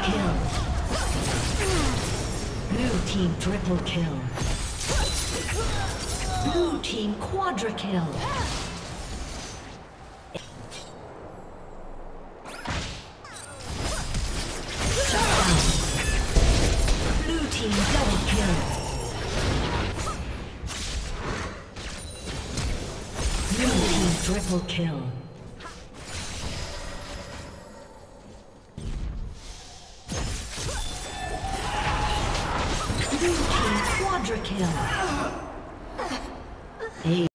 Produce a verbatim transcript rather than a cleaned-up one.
kill. Blue team triple kill. Blue team quadra kill. Shut down. Blue team double kill. Blue team triple kill. Blue team quadra kill. A